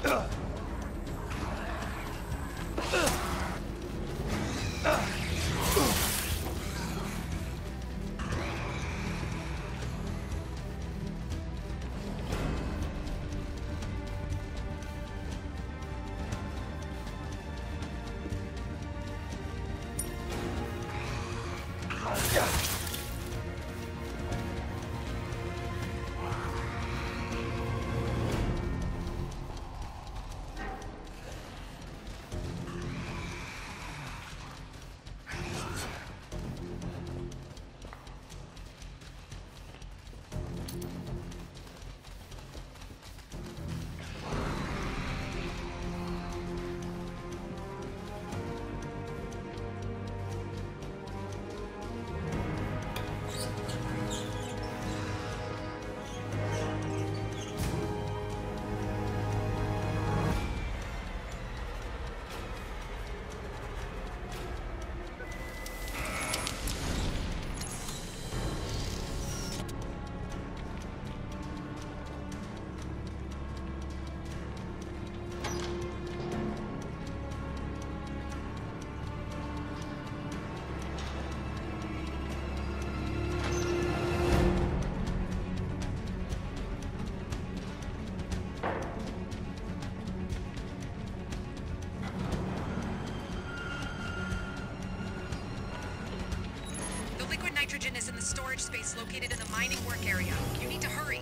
Nitrogen is in the storage space located in the mining work area. You need to hurry.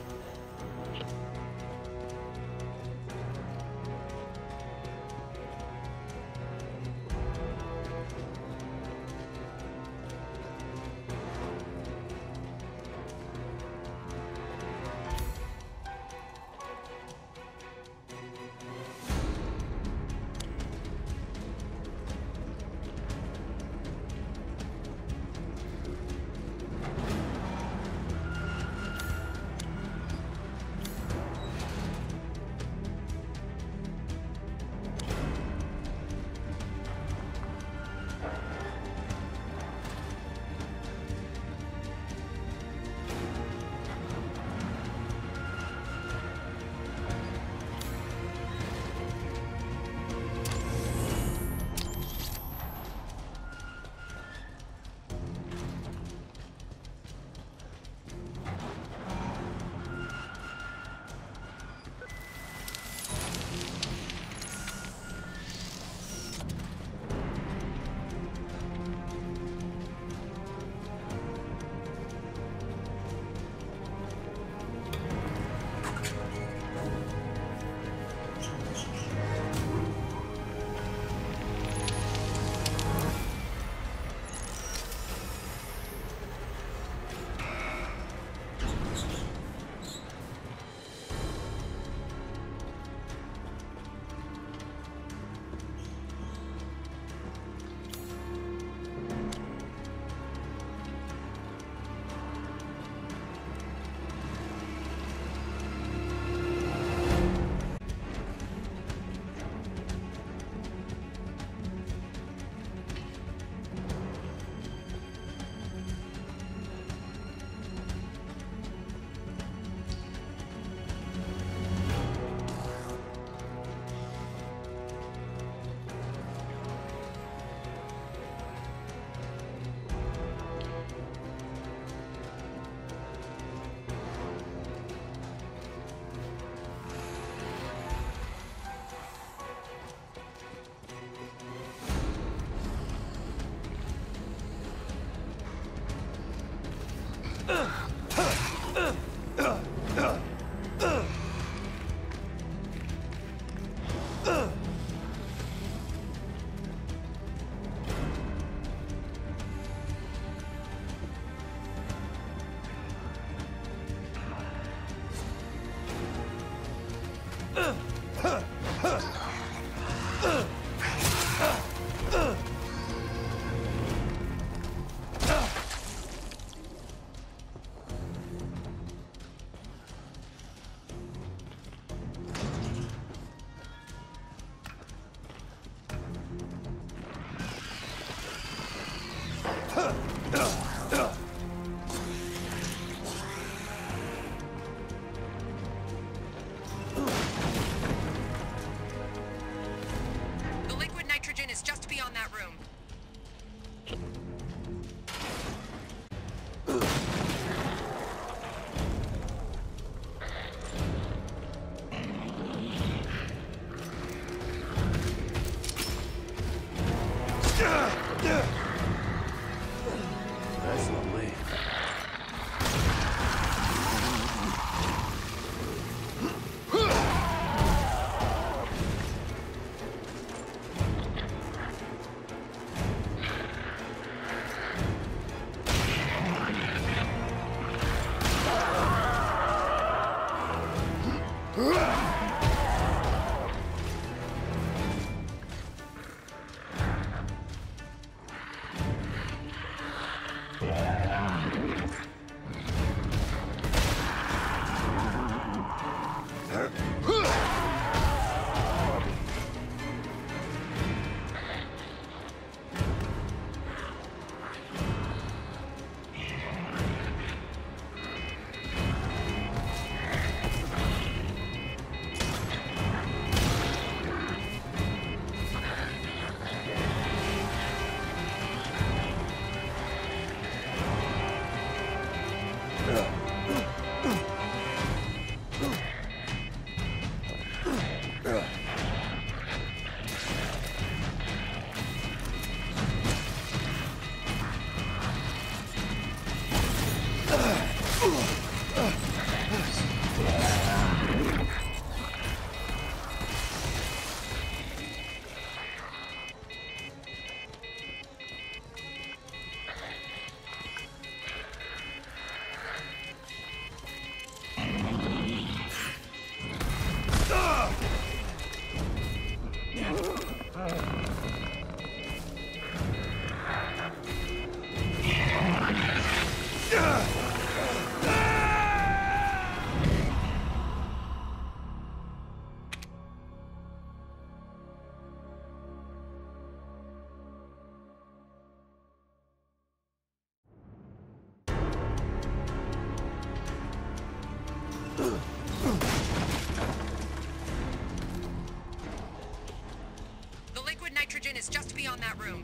The liquid nitrogen is just beyond that room.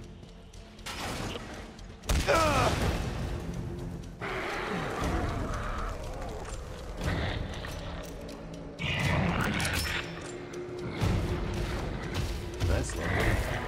That's lovely.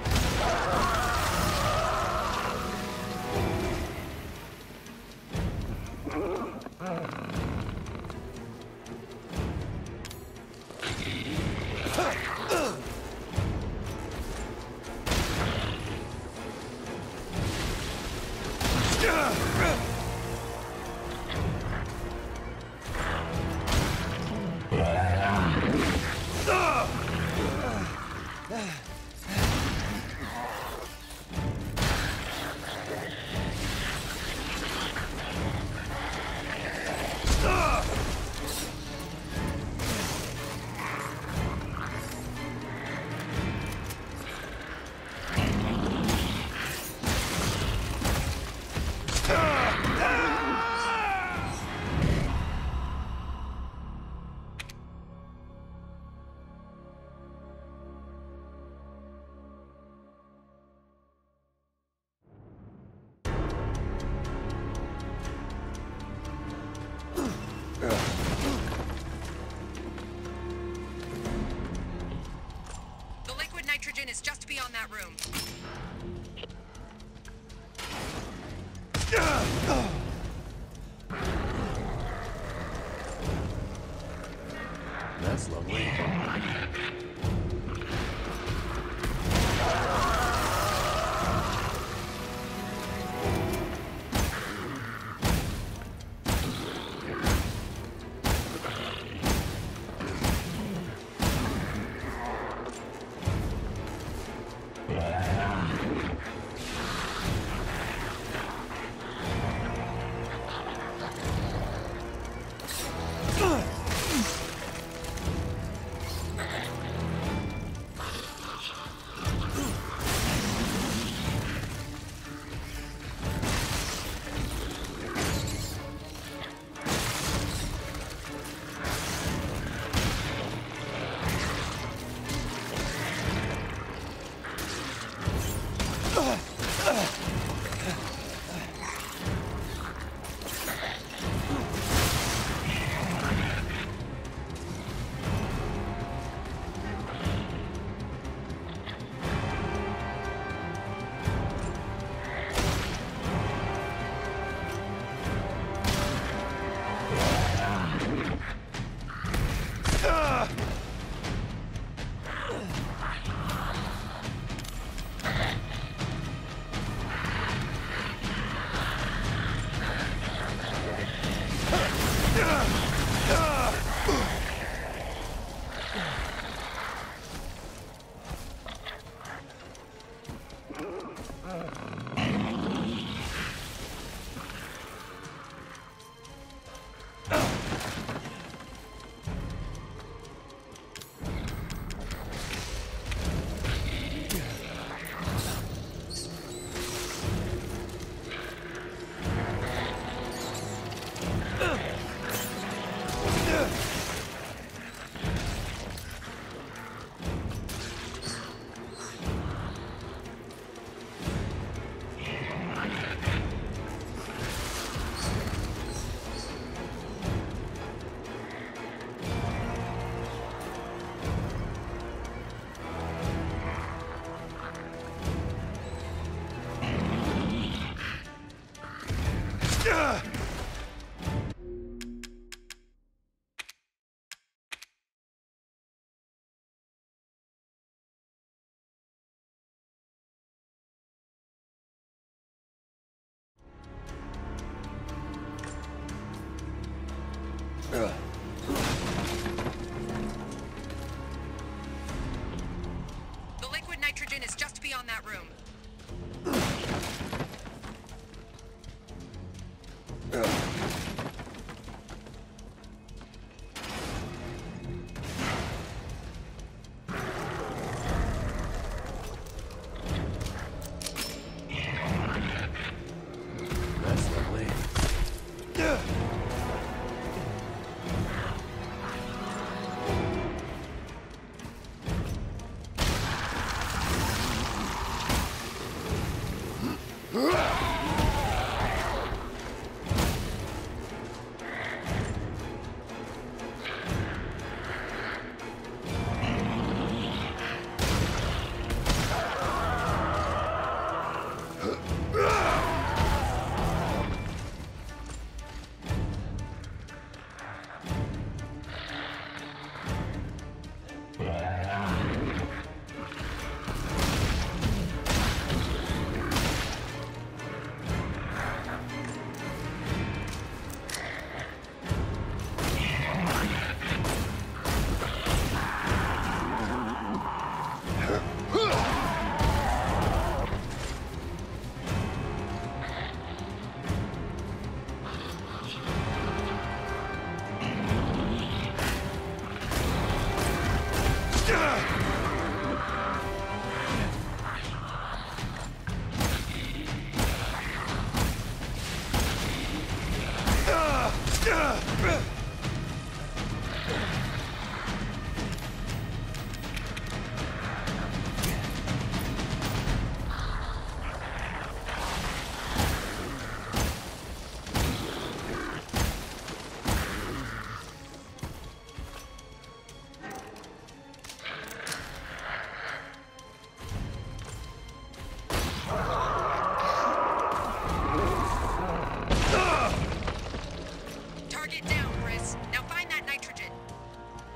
The liquid nitrogen is just beyond that room. That's lovely.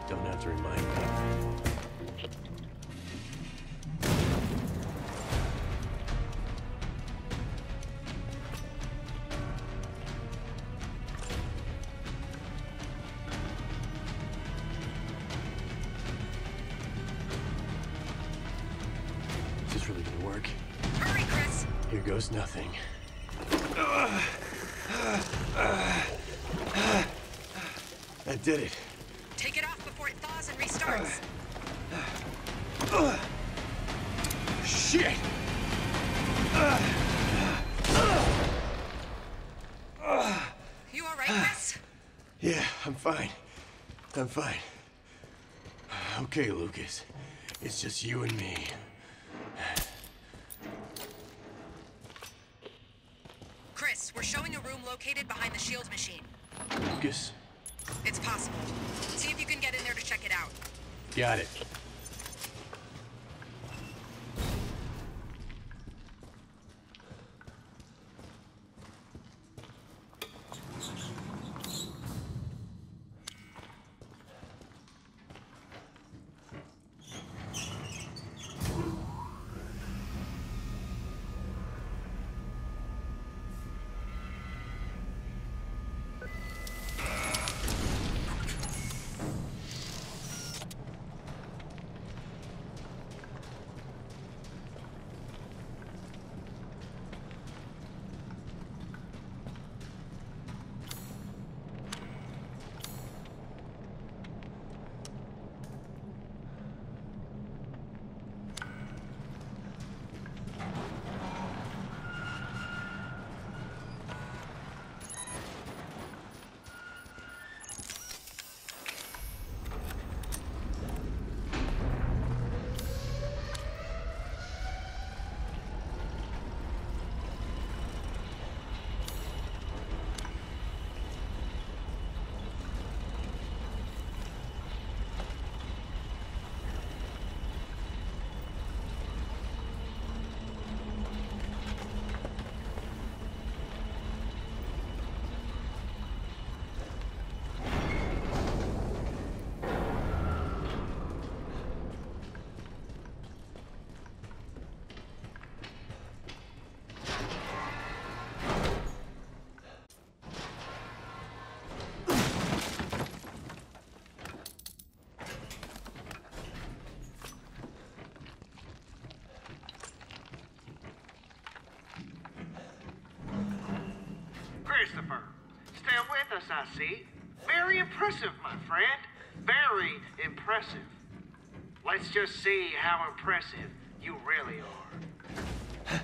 Don't have to remind me. Is this really gonna work? Hurry, Chris! Here goes nothing. That did it. Take it off before it thaws and restarts. Shit! You alright, Chris? Yeah, I'm fine. I'm fine. Okay, Lucas. It's just you and me. Chris, we're showing a room located behind the shield machine. Lucas? It's possible. See if you can get in there to check it out. Got it. Christopher, still with us, I see. Very impressive, my friend. Very impressive. Let's just see how impressive you really are.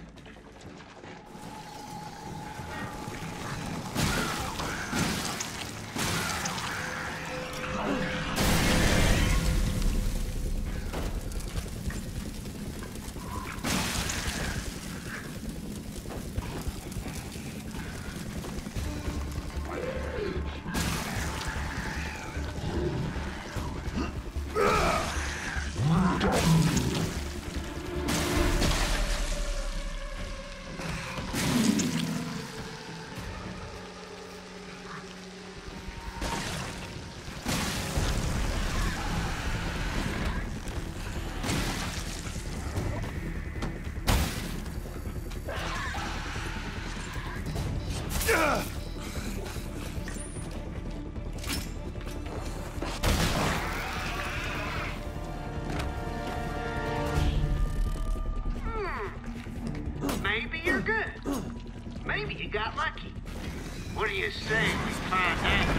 Maybe you're good. Maybe you got lucky. What do you say we find out?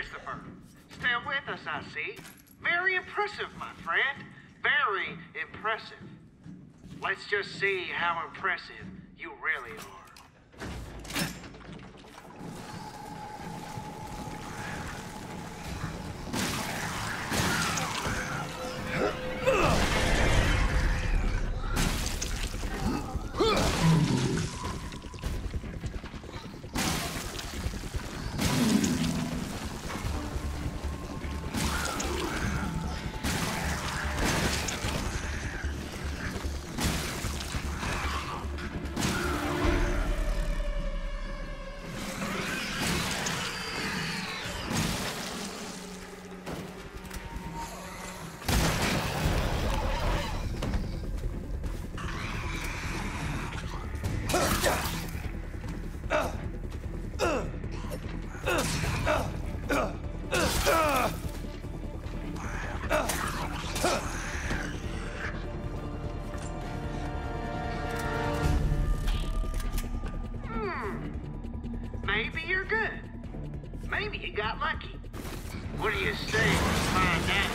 Christopher. Still with us, I see. Very impressive, my friend. Very impressive. Let's just see how impressive you really are. Maybe you're good. Maybe you got lucky. What do you say we find out?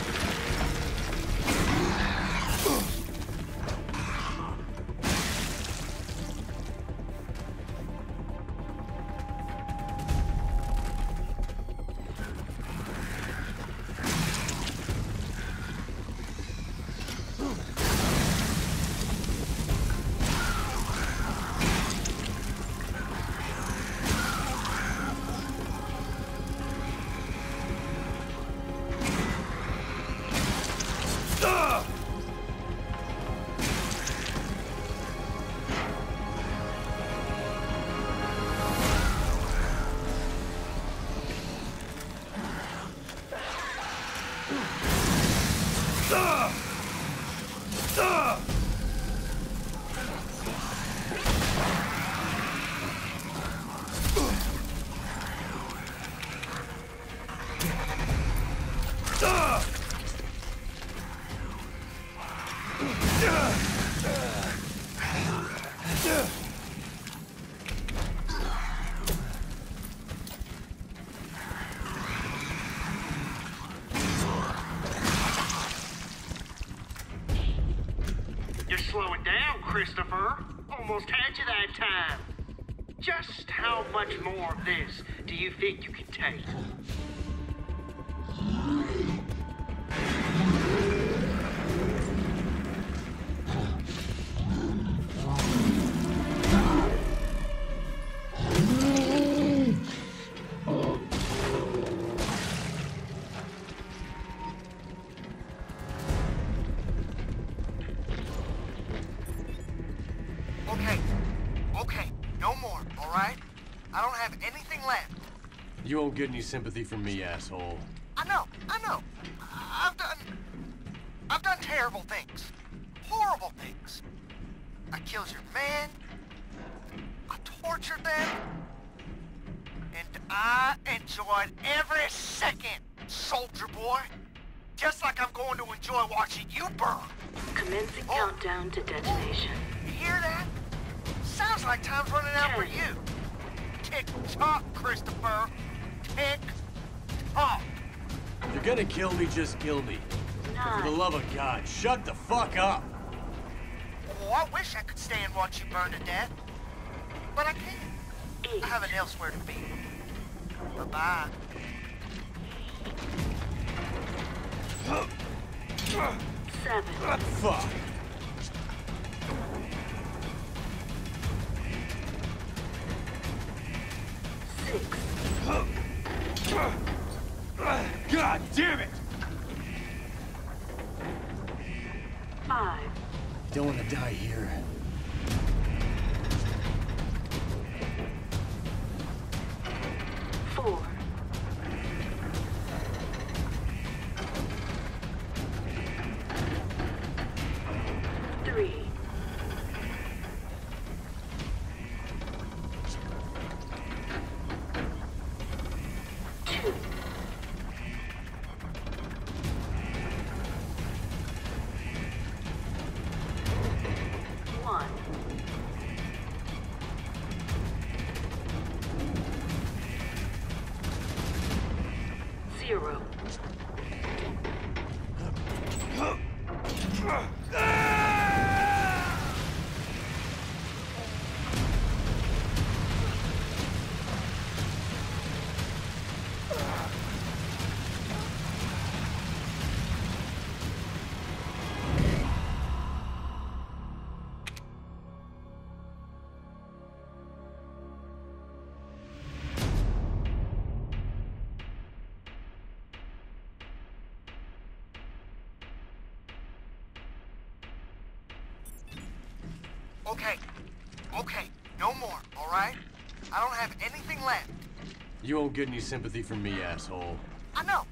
You're slowing down, Christopher. Almost had you that time. Just how much more of this do you think you can take? Okay, no more, all right? I don't have anything left. You won't get any sympathy from me, asshole. I know. I've done terrible things. Horrible things. I killed your man. I tortured them. And I enjoyed every second, soldier boy. Just like I'm going to enjoy watching you burn. Commencing countdown to detonation. You hear that? Sounds like time's running out for you. Tick-tock, Christopher. Tick-tock. If you're gonna kill me, just kill me. For the 9. love of God, shut the fuck up! Oh, I wish I could stay and watch you burn to death. But I can't. 8. I have elsewhere to be. Bye-bye. 7. Fuck! 6. God damn it! 5. You don't want to die here. 4. 3. 2. 1. 0. Okay, no more, all right? I don't have anything left. You won't get any sympathy from me, asshole. I know.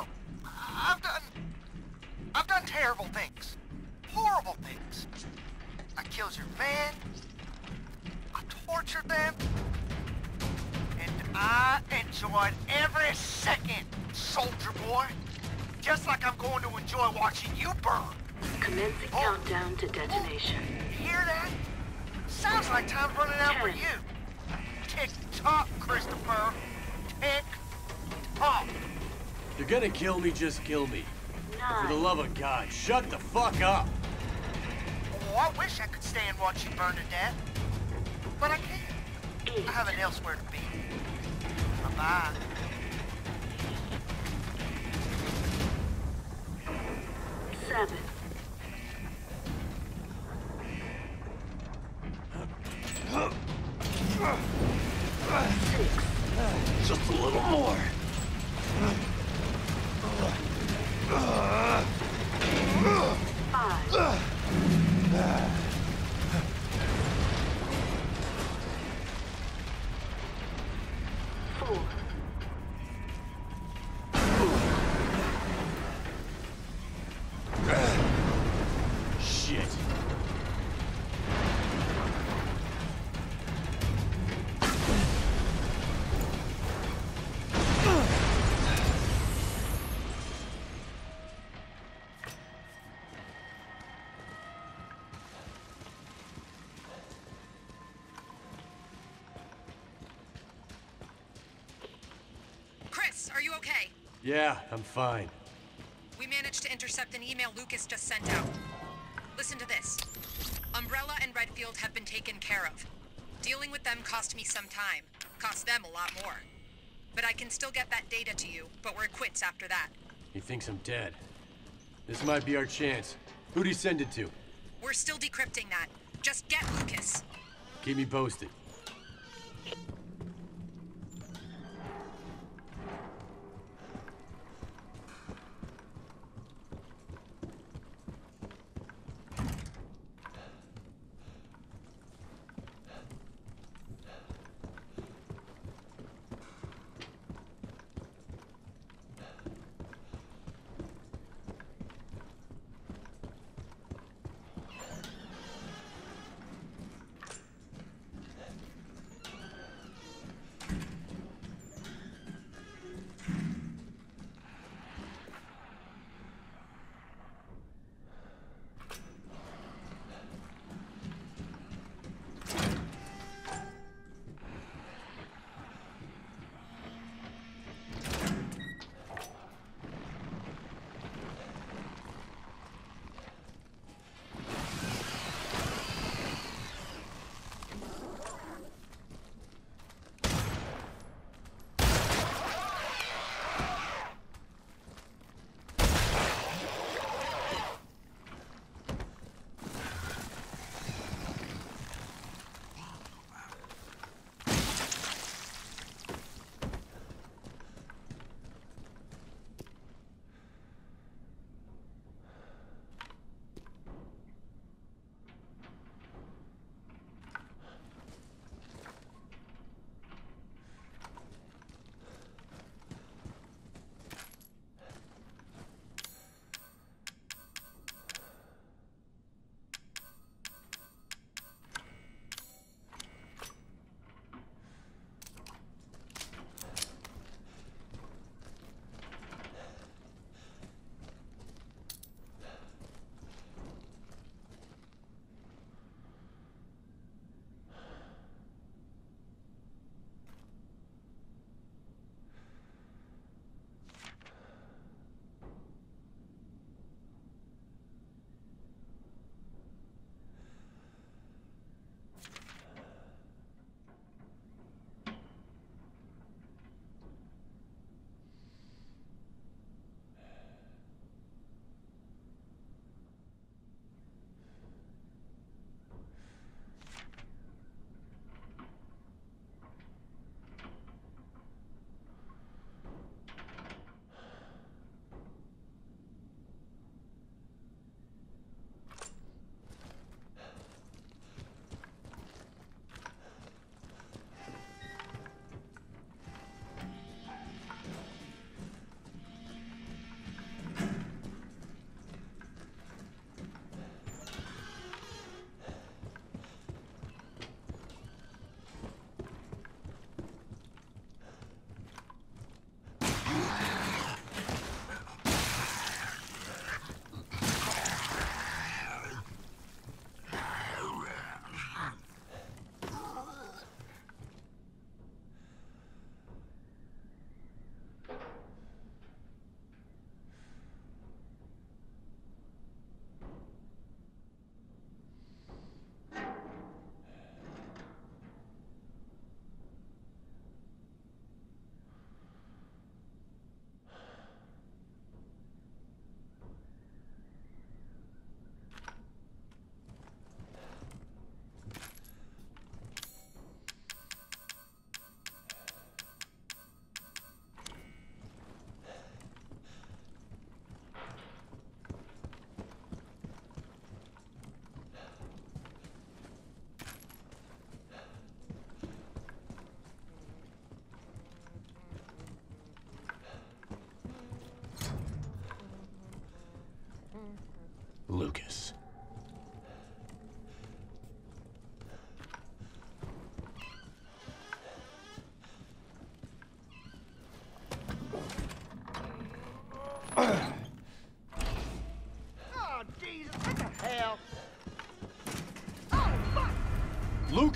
I've done terrible things. Horrible things. I killed your man. I tortured them. And I enjoyed every second, soldier boy. Just like I'm going to enjoy watching you burn. Commencing countdown to detonation. Hear that? Sounds like time's running out for you. Tick-tock, Christopher. Tick-tock. If you're gonna kill me, just kill me. For the 9. love of God, shut the fuck up! Oh, I wish I could stay and watch you burn to death. But I can't. 8. I have elsewhere to be. Bye-bye. 7. Just a little more. 5. 4. Shit. Chris, are you okay? Yeah, I'm fine. We managed to intercept an email Lucas just sent out. Listen to this. Umbrella and Redfield have been taken care of. Dealing with them cost me some time. Cost them a lot more. But I can still get that data to you, but we're quits after that. He thinks I'm dead. This might be our chance. Who'd he send it to? We're still decrypting that. Just get Lucas. Keep me posted.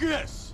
Lucas!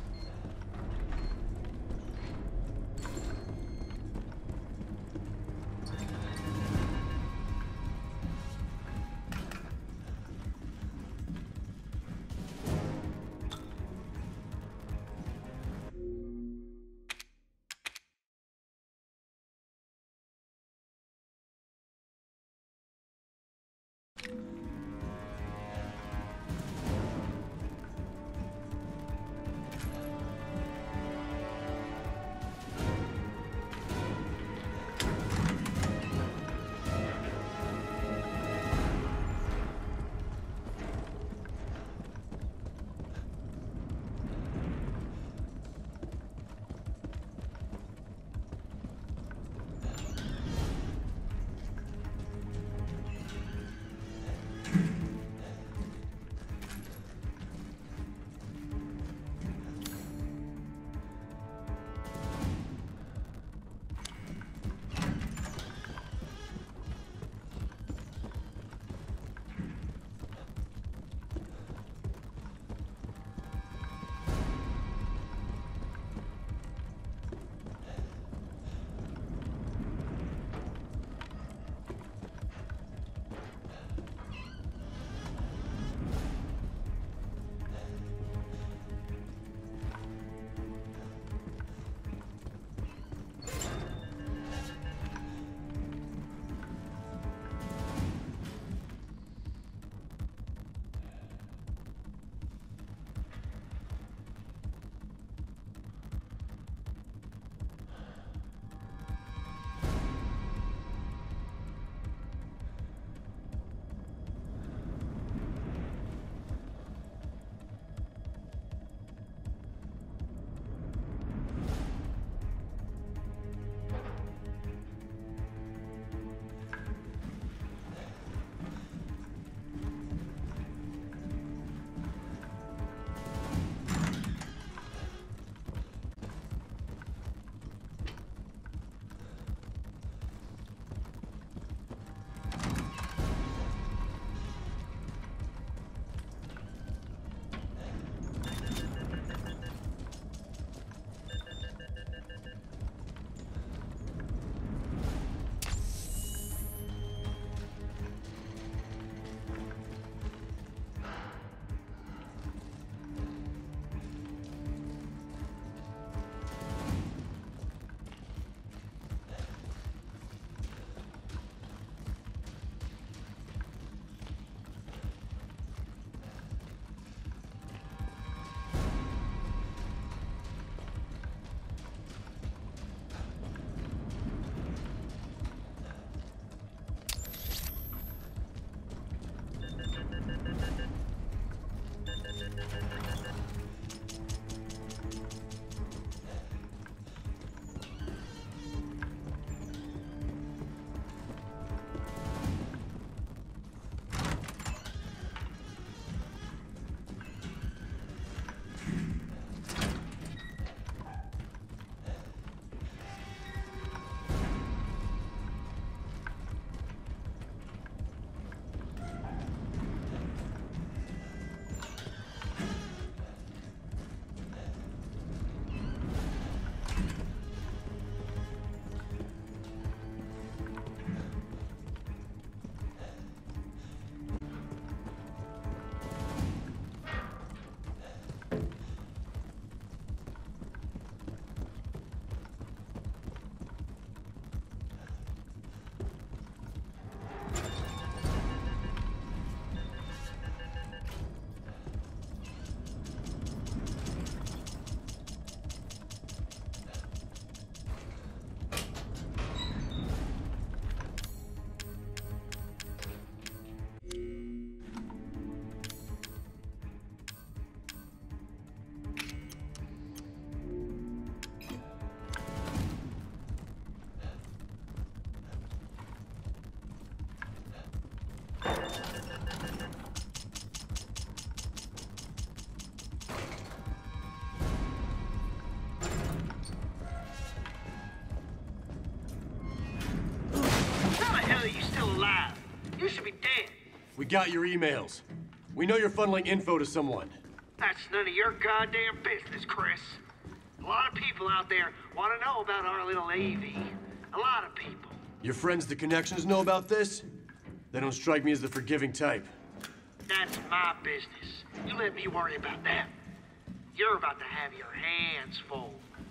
You should be dead. We got your emails. We know you're funneling info to someone. That's none of your goddamn business, Chris. A lot of people out there want to know about our little AV. A lot of people. Your friends, the Connections, know about this? They don't strike me as the forgiving type. That's my business. You let me worry about that. You're about to have your hands full.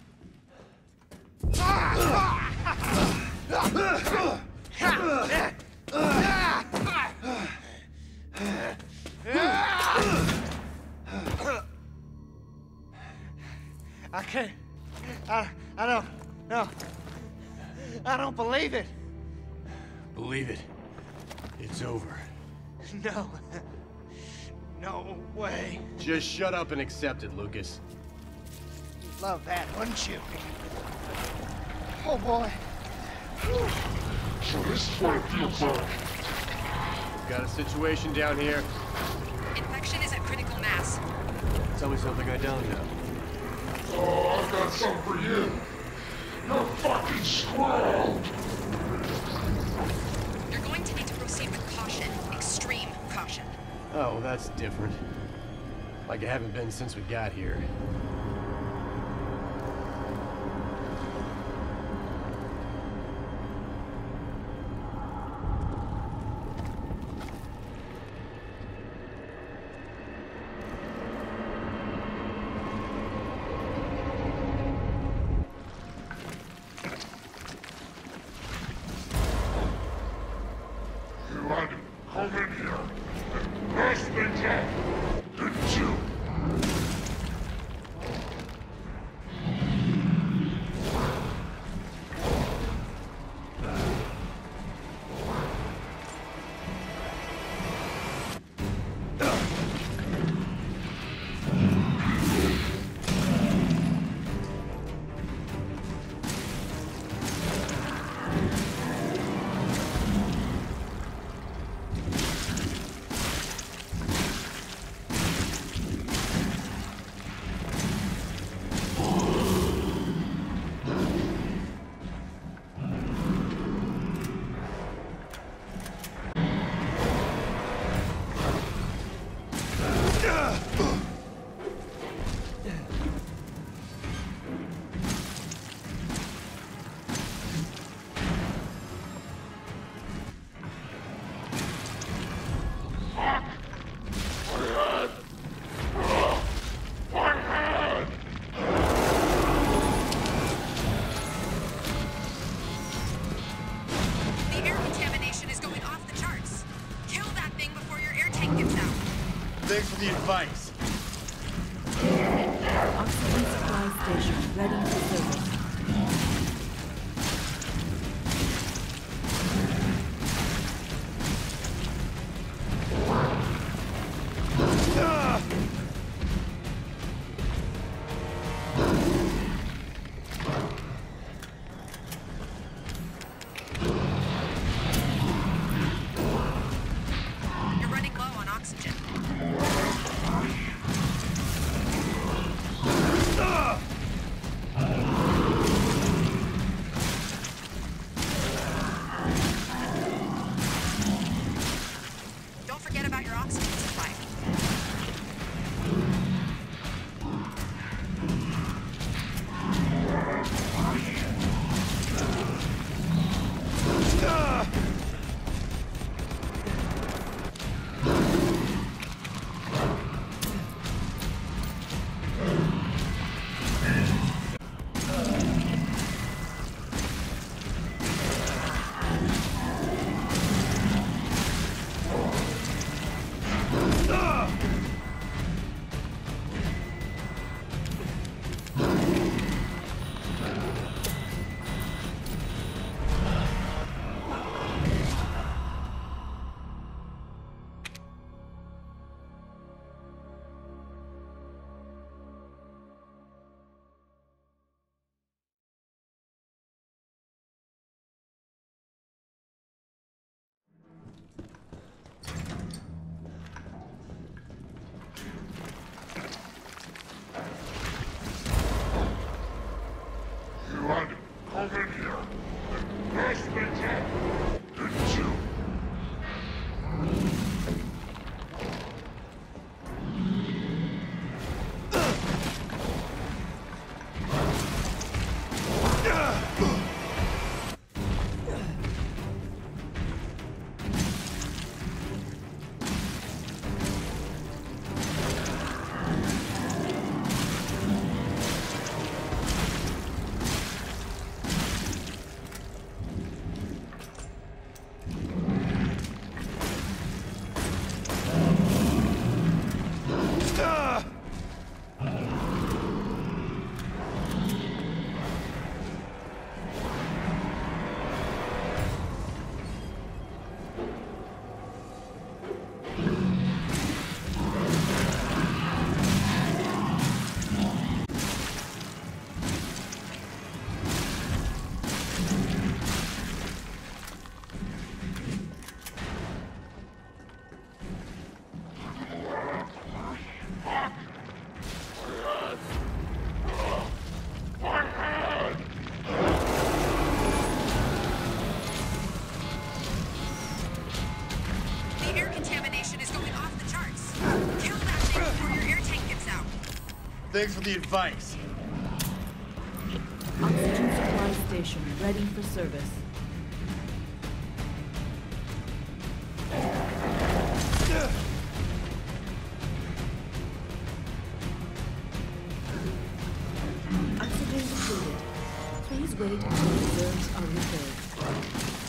I can't. I don't believe it. Believe it. It's over. No. No way. Just shut up and accept it, Lucas. You'd love that, wouldn't you? Oh, boy. So this is what it feels like. We've got a situation down here. Infection is at critical mass. Tell me something I don't know. Oh, I've got something for you. You're fucking screwed. You're going to need to proceed with caution. Extreme caution. Oh, well, that's different. Like I haven't been since we got here. You had to come in here and mess things up, didn't you? The air contamination is going off the charts. Kill that thing before your air tank gives out. Thanks for the advice. Oxygen supply station ready for service. You're running low on oxygen. Don't forget about your oxygen supply. You had to come in here and mess things up, didn't you? Thanks for the advice. Oxygen supply station ready for service. Oxygen depleted. Please wait until reserves are refilled.